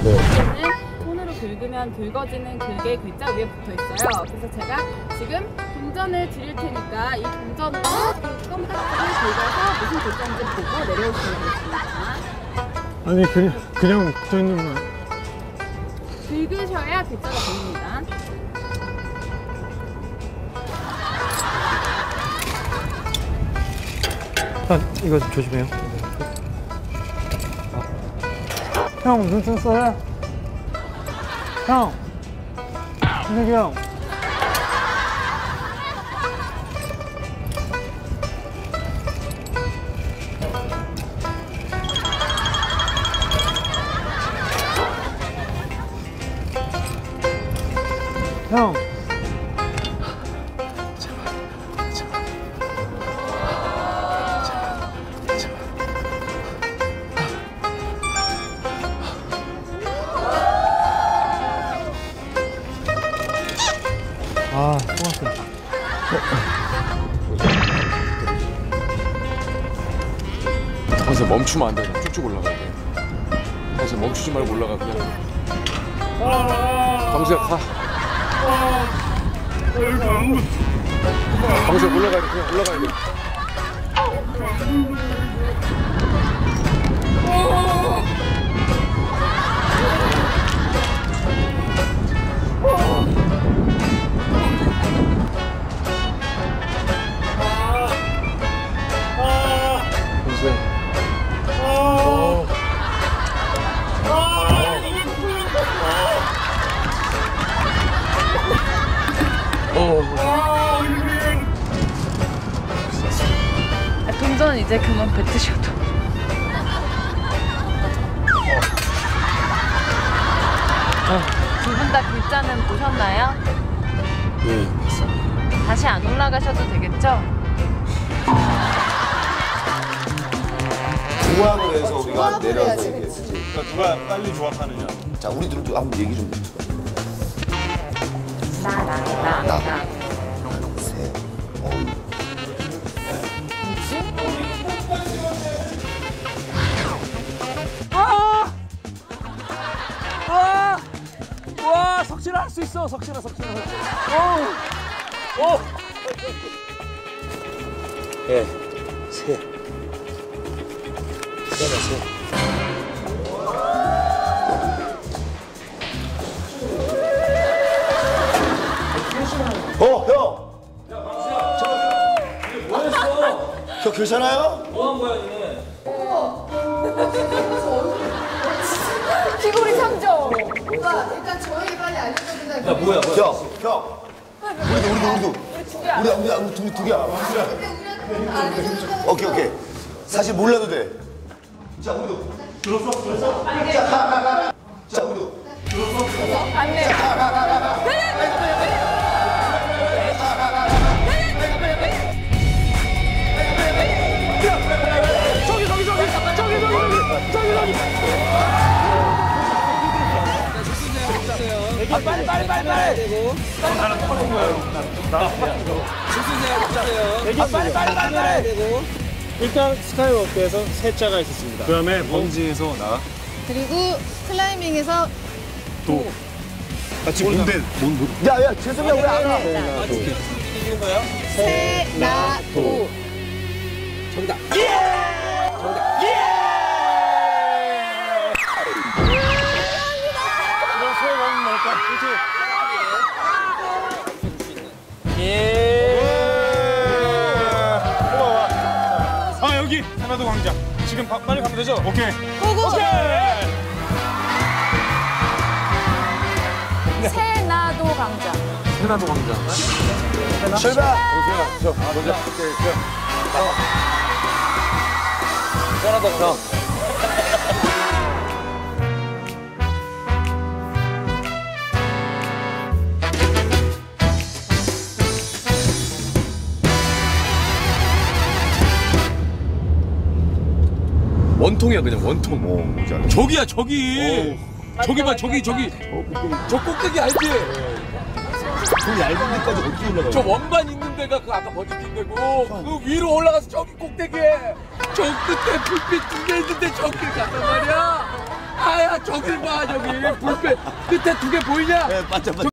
글씨는 손으로 긁으면 긁어지는 긁의 글자 위에 붙어 있어요. 그래서 제가 지금 동전을 드릴 테니까 이 동전으로 그 껌딱지를 긁어서 무슨 글자인지 보고 내려오시면 되겠습니다. 아니 그냥 붙어 있는 거. 긁으셔야 글자가 보입니다. 이거 조심해요. 형 눈좀 써요. 형. 준혁이 형. 형. 아, 고맙습니다. 항상 멈추면 안 돼. 쭉쭉 올라가야 돼. 항상 멈추지 말고 올라가 그냥. 광수야 가. 광수야 올라가야 돼. 그냥 올라가야 돼. 동전 이제 그만 뱉으셔도. 두 분 다 글자는 보셨나요? 네, 맞습니다. 다시 안 올라가셔도 되겠죠? 조합을 해서 우리가 내려서 얘기했지. 그러니까 누가 빨리 조합하느냐. 자, 우리들도 한번 얘기 좀 해봐. 나. 새, 와, 석진아 할 수 있어. 석진아. 오. 예, 새. 새다 새. 형! 형 괜찮아요? 뭐한 거야, 니네? 귀걸이 3점. 오빠 일단 저희 빨리 알려드리자. 야, 뭐야? 형! 우리 두 개야. 오케이. 사실 몰라도 돼. 자, 우리도. 들었어? 자, 우리도. 안 돼. 빨리. 일단 스카이워크에서 세 자가 있었습니다. 그 다음에 번지에서 나. 그리고 클라이밍에서 도. 같이 뭔데? 야, 재석이야, 왜 안 와? 이기는 거야? 세나도. 정답. 이런 소감은 뭘까? 고마워. 아, 여기 하나도 광장. 지금 빨리 가면 되죠? 오케이. 고고. 네. 세나도 광장. 해나도 광장. 출발! 저 먼저. 하나 더. 원통이야 그냥 원통. 뭔지 알겠어. 저기야 저기. 저기 봐 저기. 저 꼭대기 알지? 그 얇은 데까지 어떻게 올라가? 저 원반 있는 데가 그 아까 버티는 데고 그 위로 올라가서 저기 꼭대기에 저 끝에 불빛 두 개 있는데 저길 갔단 말이야. 아야 저길 봐 저기 불빛 끝에 두 개 보이냐? 예, 반짝반짝.